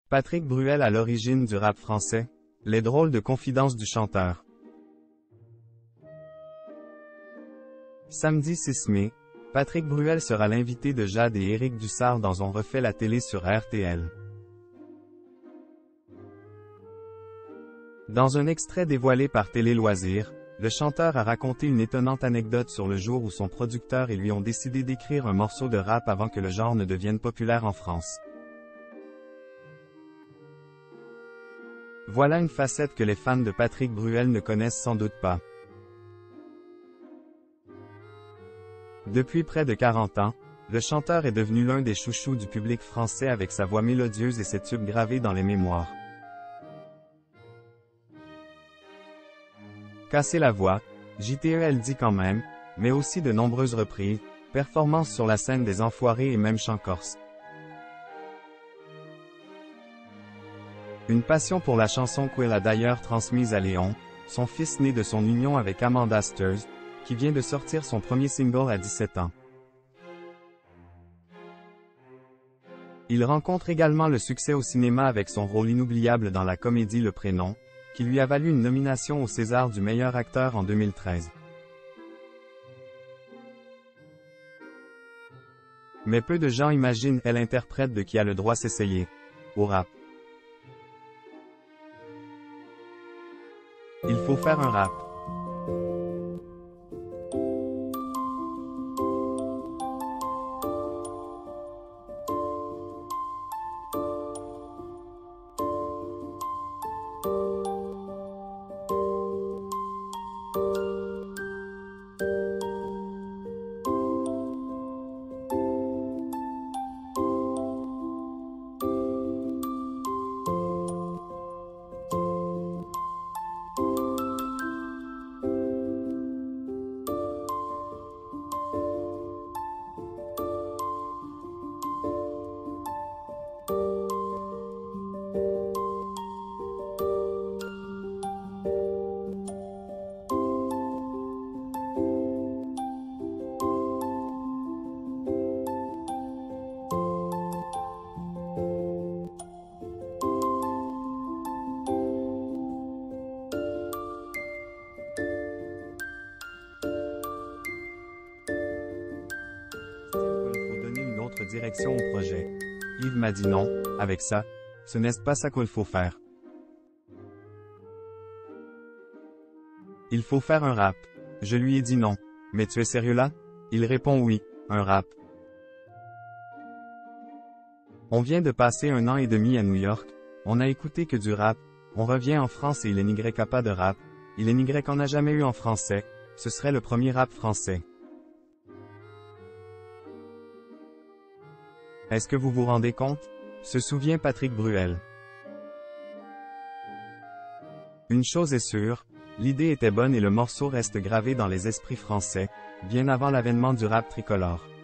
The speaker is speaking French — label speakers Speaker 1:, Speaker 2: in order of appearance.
Speaker 1: Patrick Bruel à l'origine du rap français. Les drôles de confidences du chanteur. Samedi 6 mai, Patrick Bruel sera l'invité de Jade et Éric Dussart dans On refait la télé sur RTL. Dans un extrait dévoilé par Télé Loisirs, le chanteur a raconté une étonnante anecdote sur le jour où son producteur et lui ont décidé d'écrire un morceau de rap avant que le genre ne devienne populaire en France. Voilà une facette que les fans de Patrick Bruel ne connaissent sans doute pas. Depuis près de 40 ans, le chanteur est devenu l'un des chouchous du public français avec sa voix mélodieuse et ses tubes gravés dans les mémoires. Casser la voix, JTEL dit quand même, mais aussi de nombreuses reprises, performances sur la scène des Enfoirés et même chant corse. Une passion pour la chanson qu'il a d'ailleurs transmise à Léon, son fils né de son union avec Amanda Sters, qui vient de sortir son premier single à 17 ans. Il rencontre également le succès au cinéma avec son rôle inoubliable dans la comédie Le Prénom, qui lui a valu une nomination au César du meilleur acteur en 2013. Mais peu de gens imaginent l'interprète de Qui a le droit s'essayer au rap. Il faut faire un rap. Direction au projet. Yves m'a dit non, avec ça, ce n'est pas ça qu'il faut faire. Il faut faire un rap. Je lui ai dit non. Mais tu es sérieux là? Il répond oui, un rap. On vient de passer 1 an et demi à New York, on a écouté que du rap, on revient en France et il n'y a pas de rap, il n'y en a jamais eu en français, ce serait le premier rap français. Est-ce que vous vous rendez compte? Se souvient Patrick Bruel. Une chose est sûre, l'idée était bonne et le morceau reste gravé dans les esprits français, bien avant l'avènement du rap tricolore.